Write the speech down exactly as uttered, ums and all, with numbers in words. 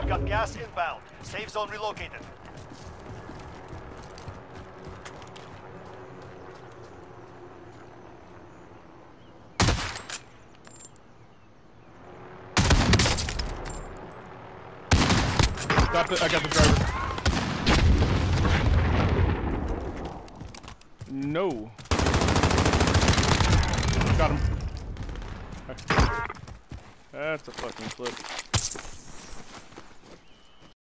We've got gas inbound. Safe zone relocated. Got the, I got the driver. No. Got him. That's a fucking clip.